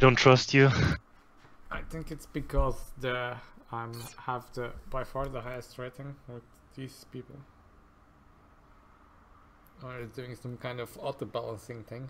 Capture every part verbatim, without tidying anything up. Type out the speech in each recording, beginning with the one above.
don't trust you. I think it's because the I'm have the by far the highest rating with these people. Or it's doing some kind of auto balancing thing.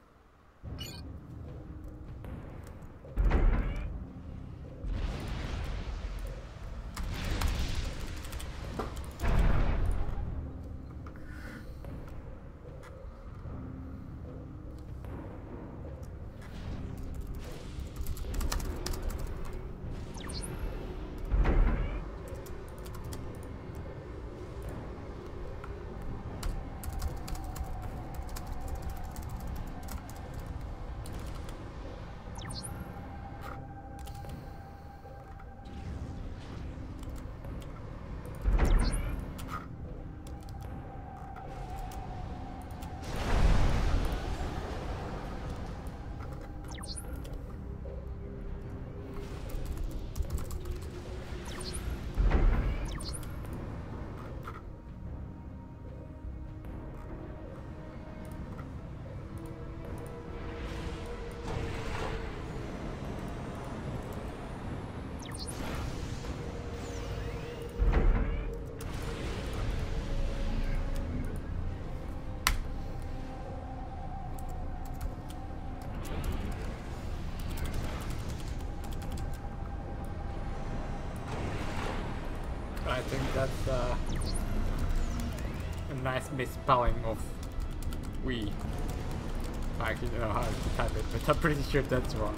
I think that's uh, a nice misspelling of we. I actually don't know how to type it, but I'm pretty sure that's wrong.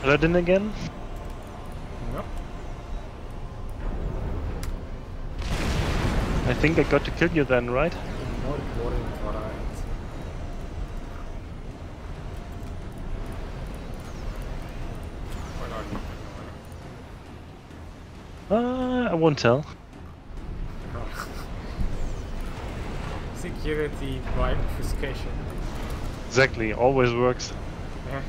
Paladin again? No. I think I got to kill you then, right? More important what I Where are you? Uh, I won't tell. Security by obfuscation. Exactly, always works. Yeah.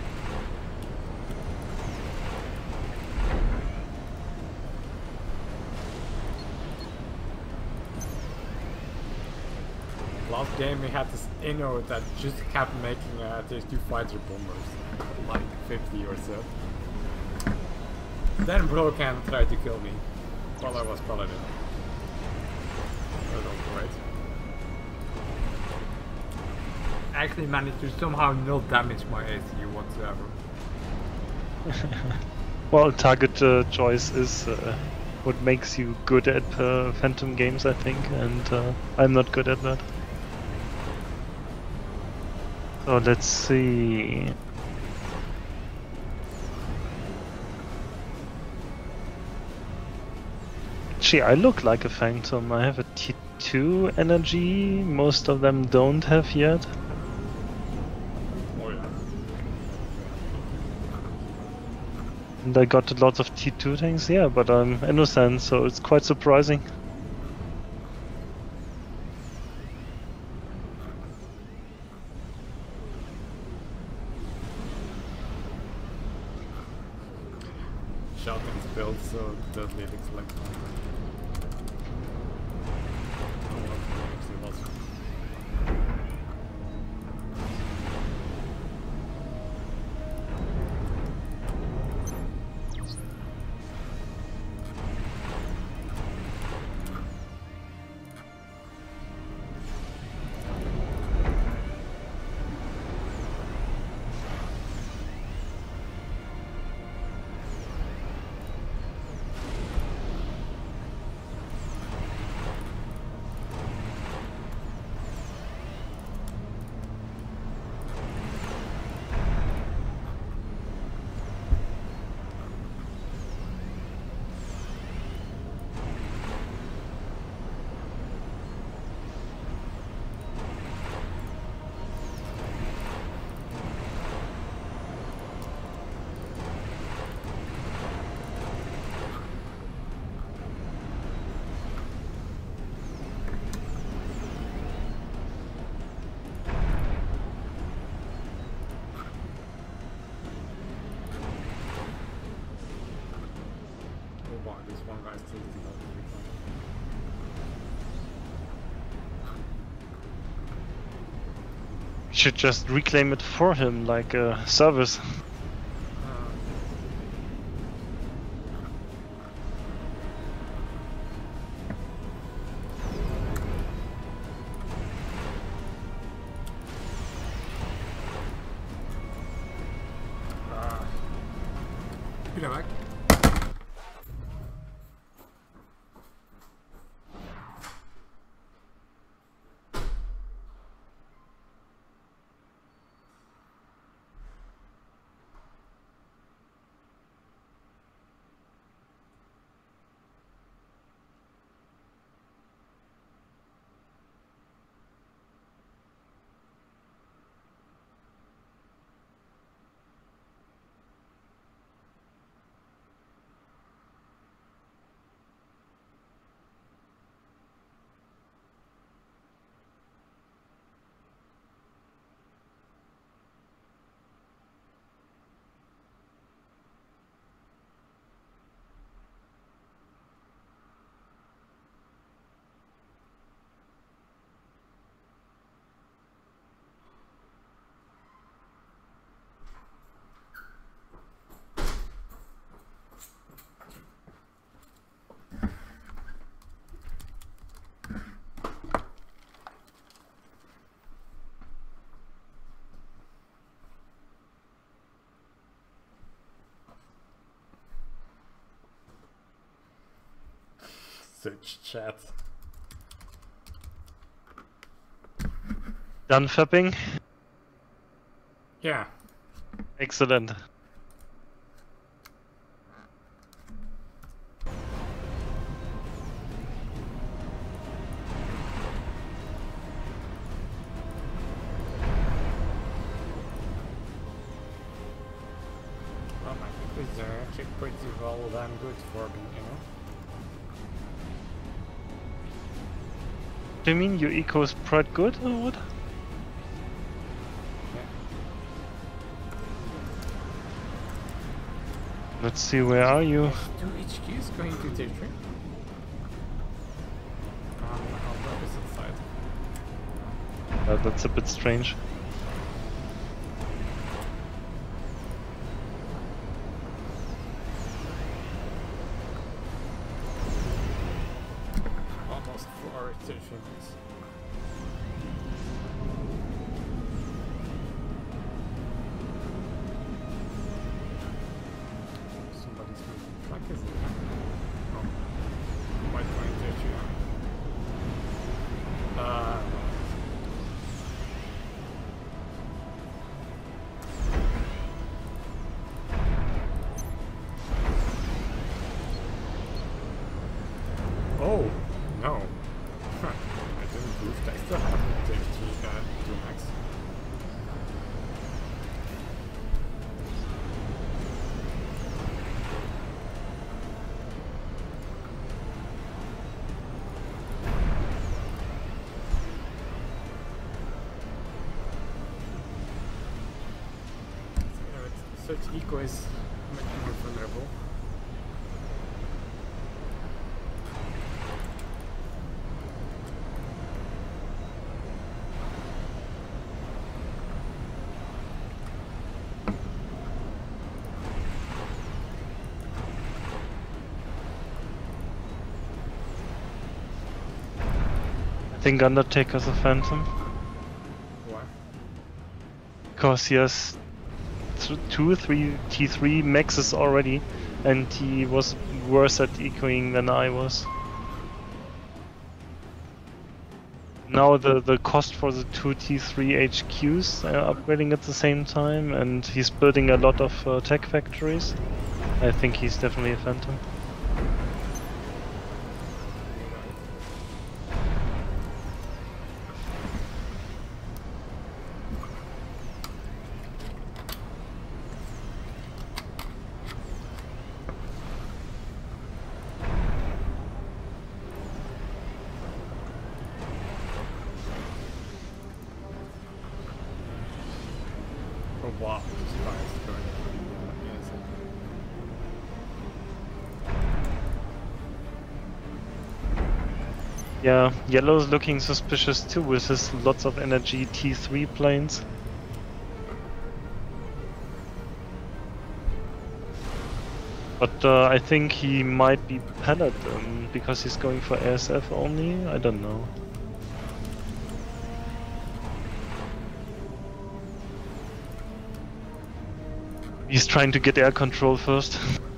Last game we had this Inno that just kept making uh, these two fighter bombers, like fifty or so. Then Broken tried to kill me while I was Paladin. That was great. Actually managed to somehow not damage my A C whatsoever. Well, target uh, choice is uh, what makes you good at uh, Phantom games, I think, and uh, I'm not good at that. So let's see. Actually, I look like a Phantom. I have a T two energy. Most of them don't have yet. Oh yeah. And I got lots of T two things, yeah, but I'm innocent, so it's quite surprising. Shotgun's built so deadly it looks like Should just reclaim it for him, like a service. Wieder weg. Such chat. Done fapping? Yeah. Excellent. pretty well damn good for me, you know? Do you mean your eco is quite good or what? Yeah. Let's see, where are you? There's two H Qs going to tier three. Um, on the opposite side. Uh, that's a bit strange. Almost four tier three points. Somebody's moving truck, is it? Oh. White point tier three. Uh, Oh, no. Huh. I didn't boost. I still have the T uh, two max. So, uh, such eco is much more vulnerable. I think Undertaker's a Phantom. Why? Because he has th two, three T three maxes already, and he was worse at ecoing than I was. Now the, the cost for the two T three H Qs are upgrading at the same time, and he's building a lot of uh, tech factories. I think he's definitely a Phantom. Oh wow, this car is going pretty uh, Yeah, yellow's looking suspicious too with his lots of energy T three planes. But uh, I think he might be pellet um, because he's going for A S F only. I don't know. He's trying to get air control first.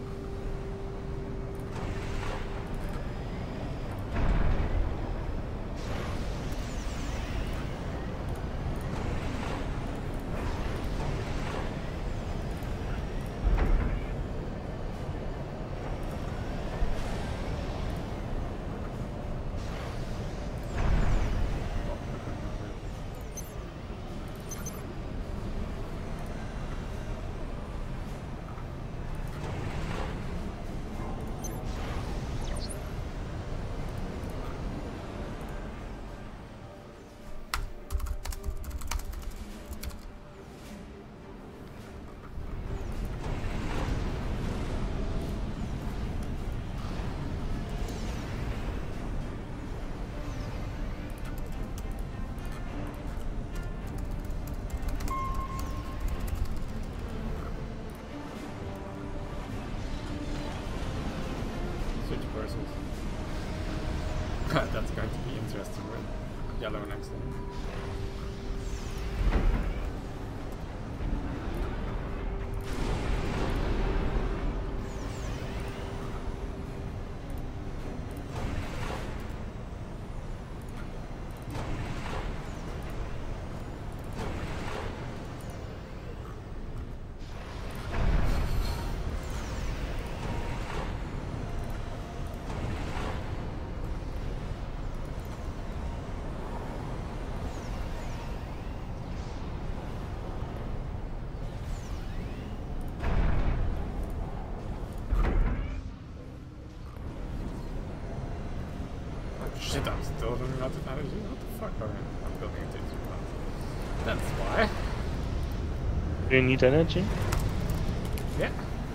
switch versus. That's going to be interesting with yellow next time. Shit, I'm still running out of energy. What the fuck? Okay, I'm building a T three plant. That's why. Do you need energy? Yeah.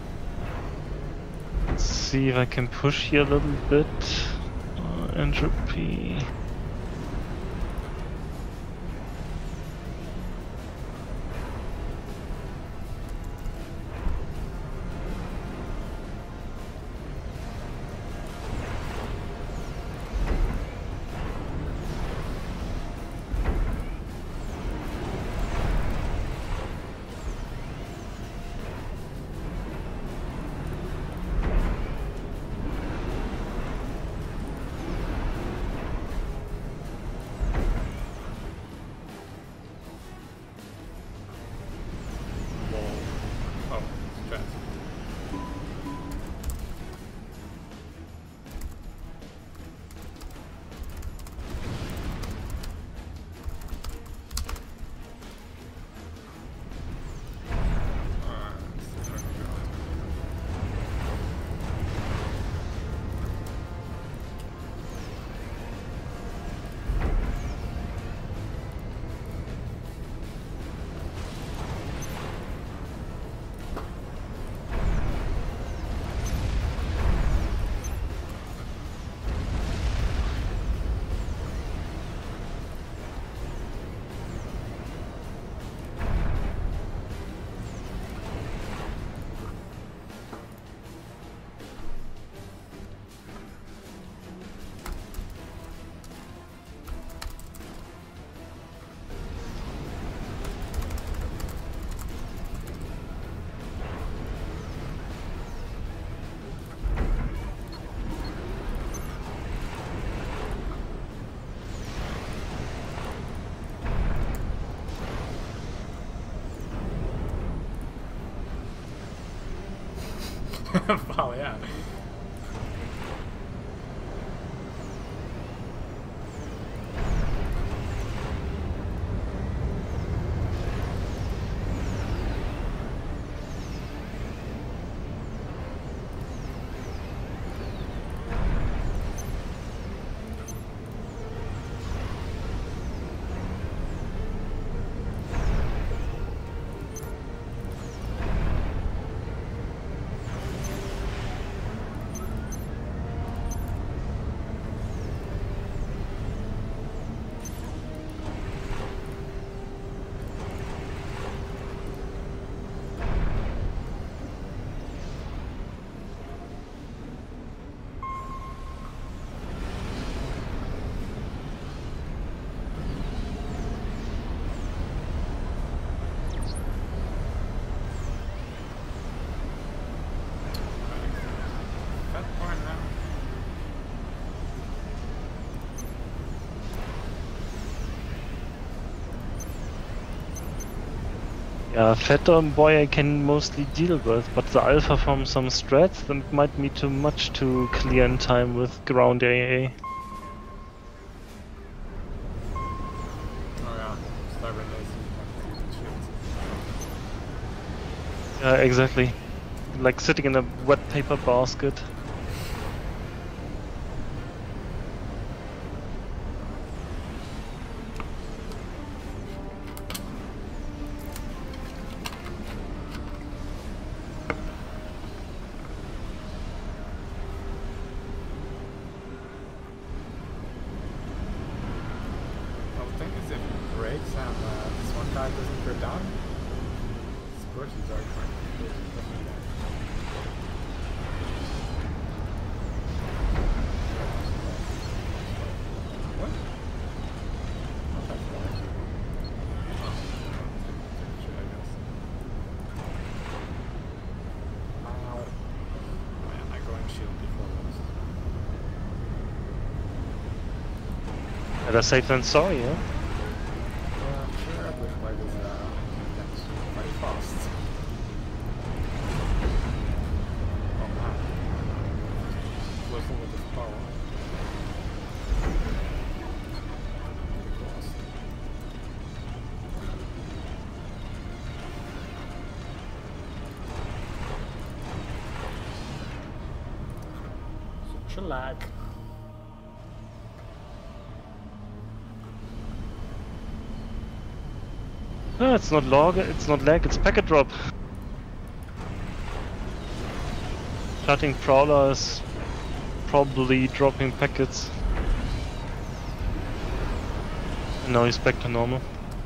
Let's see if I can push here a little bit. Uh, entropy. Oh, stress. Wow, yeah. That point now. Yeah, Fetter boy I can mostly deal with, but the alpha from some strats, that might be too much to clear in time with ground A A. Oh yeah, stubbornness. Yeah, exactly. Like sitting in a wet paper basket. The thing is, if it breaks and uh, this one guy doesn't go down, Squirties are quite good. What? Not that far. Oh, shit, I guess. Ow. Man, I go and shield before this. Better safe than sorry, yeah? Yeah, sure, I believe like this, uh, that's quite fast. Oh man. Closing with this power. Pretty close. Such a lag. No, it's not log, it's not lag, it's packet drop. Shutting Prowler is probably dropping packets. And now he's back to normal.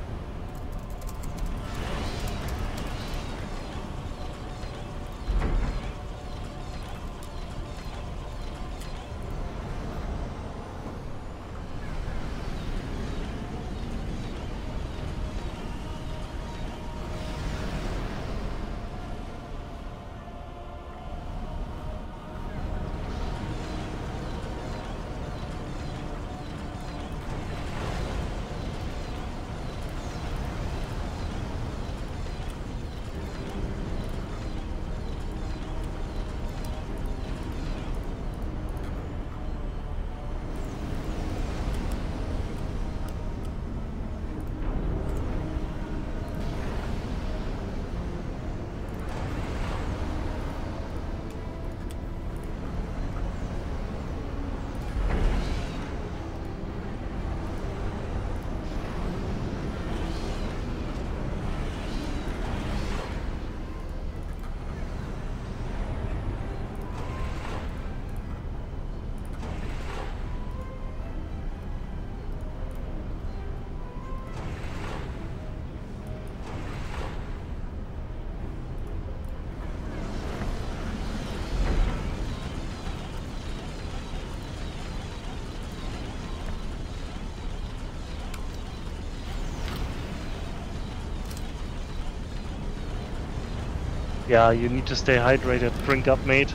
Yeah, you need to stay hydrated. Drink up, mate.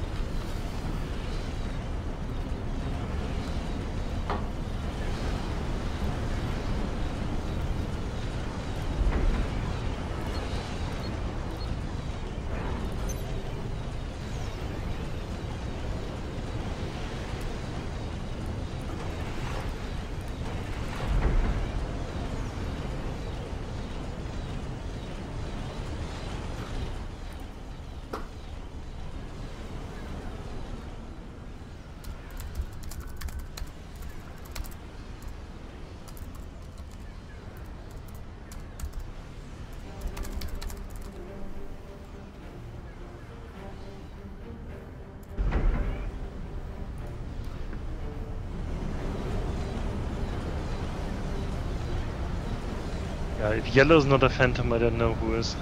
Yeah, if yellow's not a phantom, I don't know who is.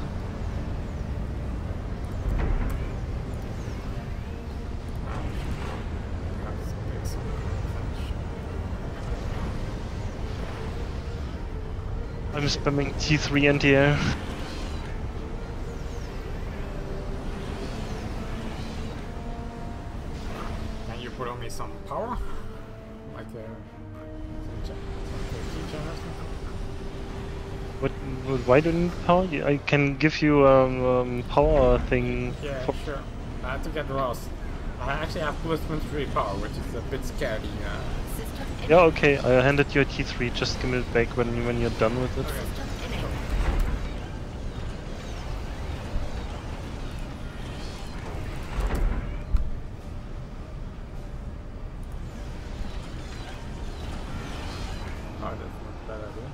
I'm spamming T three anti-air. Can you put on me some power? Like uh, some, some feature or something? What, what? Why do you need power? I can give you a um, um, power thing. Yeah, for sure. I have to get Ross. I actually have plus twenty-three power, which is a bit scary. Uh, Yeah, okay. I handed you a T three. Just give me it back when when you're done with it. okay. Oh, that's not a bad idea.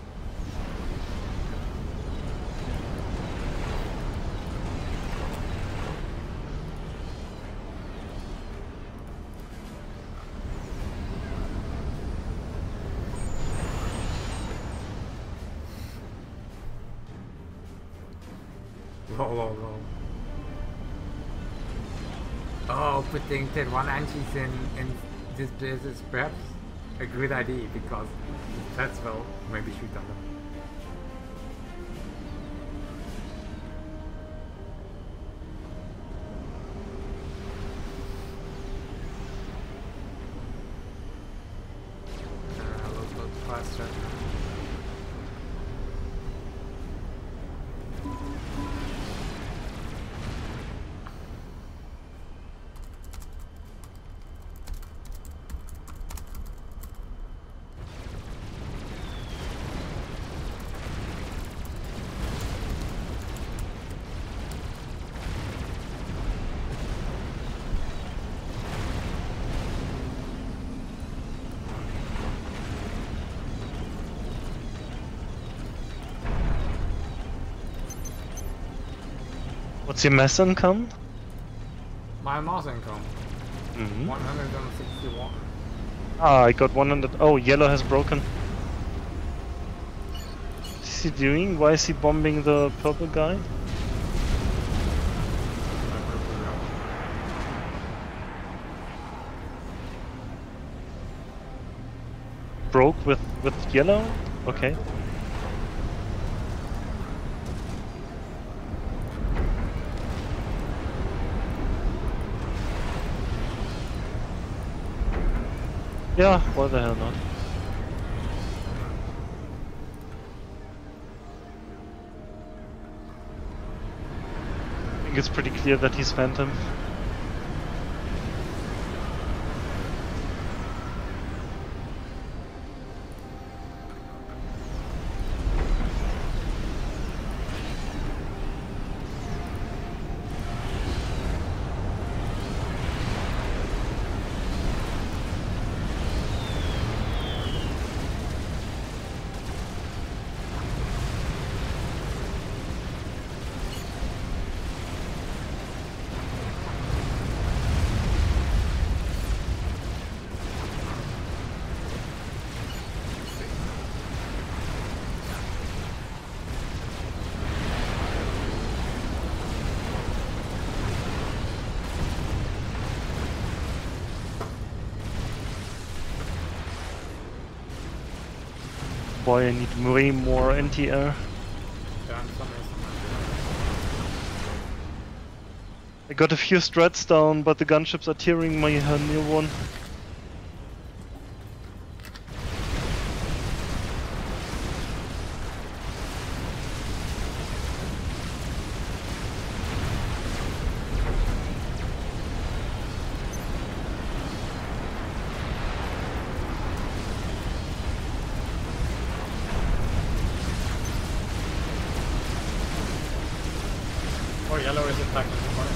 Whoa, whoa, whoa. Oh, putting T one engines in, in this place is perhaps a good idea because that's well maybe shoot on them. Uh, a little bit faster. What's your mass income? My mass income. Mm-hmm. one hundred sixty-one. Ah, I got one hundred. Oh, yellow has broken. What's he doing? Why is he bombing the purple guy? Broke with with yellow? Okay. Yeah, why the hell not? I think it's pretty clear that he's Phantom. Boy, I need way more anti-air. I got a few strats down, but the gunships are tearing my uh, new one. Oh, yellow is attacking the corner.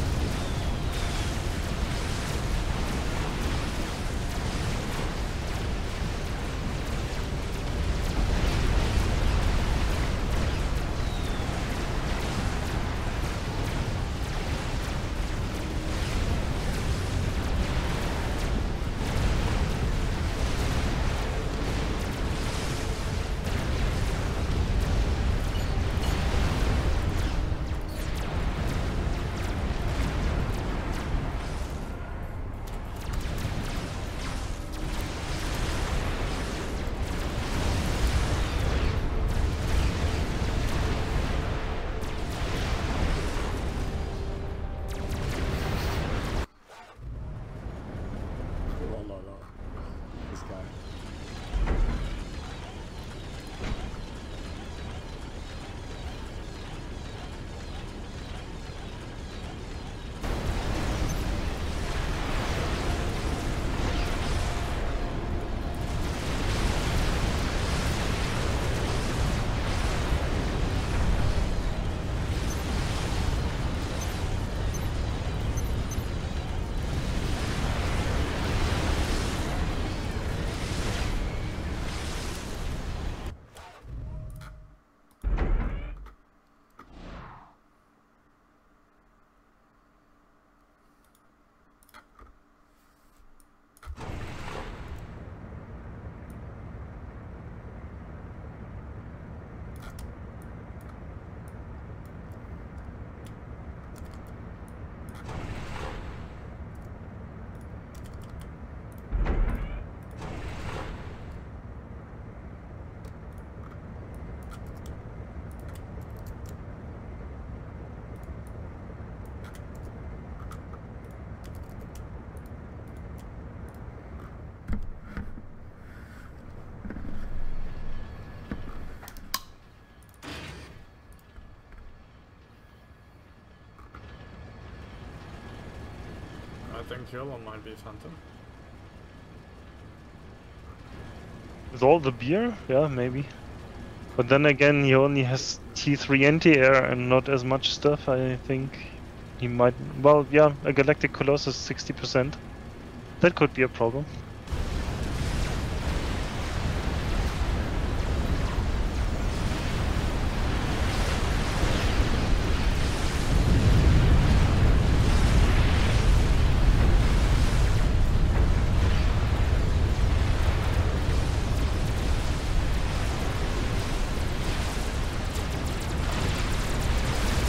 I think yellow might be Phantom. With all the beer? Yeah, maybe. But then again, he only has T three anti-air and not as much stuff, I think. He might... Well, yeah, a Galactic Colossus sixty percent. That could be a problem.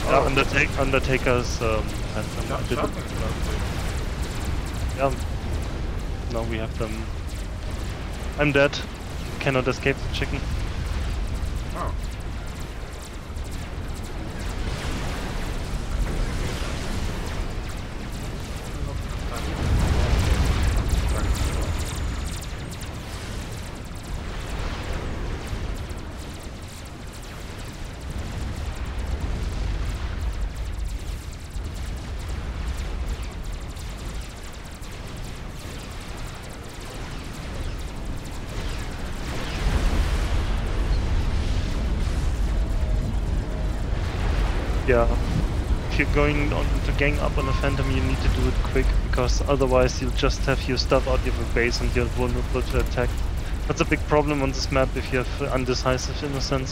Yeah, Undertake, Undertaker's um, had them. That, Did that them. is lovely. Yeah. Now we have them. I'm dead. Cannot escape the chicken. Oh. Yeah. If you're going on to gang up on a Phantom, you need to do it quick, because otherwise you'll just have your stuff out of your base and you're vulnerable to attack. That's a big problem on this map if you have undecisive in a sense.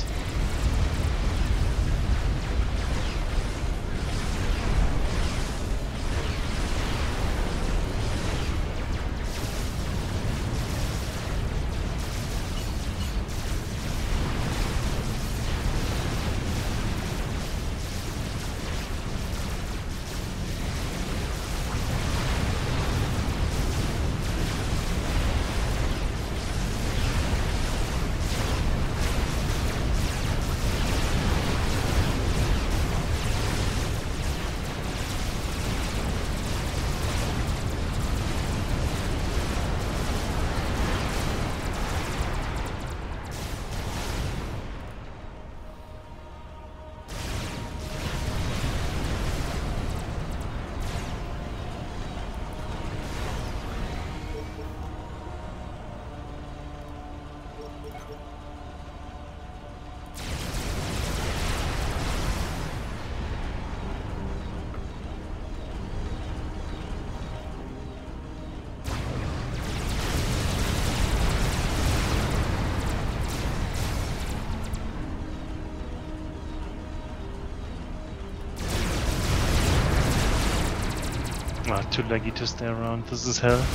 Ah, too laggy to stay around. This is hell.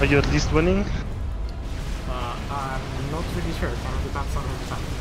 Are you at least winning? Uh, I'm not really sure. It kind of depends on who's happening.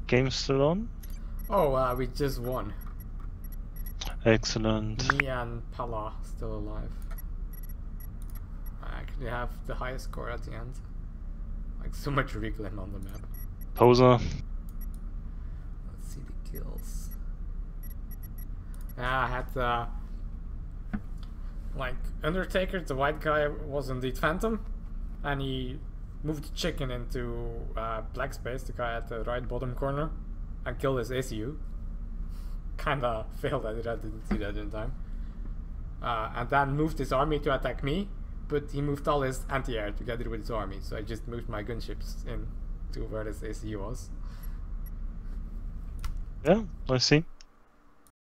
game still on? Oh, uh, we just won. Excellent. Me and Pala still alive. I actually have the highest score at the end. Like so much wriggling on the map. Poser. Let's see the kills. Yeah, I had uh, like Undertaker, the white guy was indeed Phantom, and he moved the chicken into uh, black space, the guy at the right bottom corner, and killed his A C U. Kinda failed at it, I didn't see that in time. Uh, and then moved his army to attack me, but he moved all his anti-air together with his army, so I just moved my gunships in to where his A C U was. Yeah, I see.